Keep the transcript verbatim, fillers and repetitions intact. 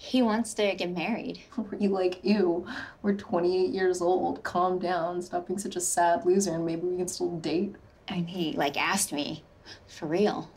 He wants to get married. Were you like, ew, we're twenty-eight years old, calm down, stop being such a sad loser, and maybe we can still date? And he, like, asked me, for real.